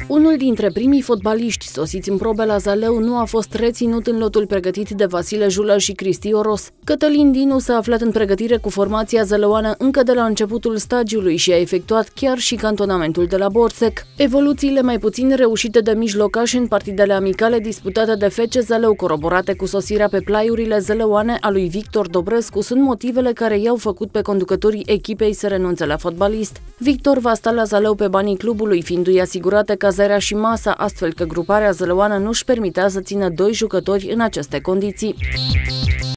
Unul dintre primii fotbaliști sosiți în probe la Zalău nu a fost reținut în lotul pregătit de Vasile Julă și Cristi Oros. Cătălin Dinu s-a aflat în pregătire cu formația zălăoană încă de la începutul stagiului și a efectuat chiar și cantonamentul de la Borsec. Evoluțiile mai puțin reușite de mijlocaș în partidele amicale disputate de FC Zalău, coroborate cu sosirea pe plaiurile zălăoane a lui Victor Dobrescu, sunt motivele care i-au făcut pe conducătorii echipei să renunțe la fotbalist. Victor va sta la Zalău pe banii clubului, fiindu-i asigurate cazarea și masa, astfel că gruparea zălăoană nu-și permitea să țină doi jucători în aceste condiții.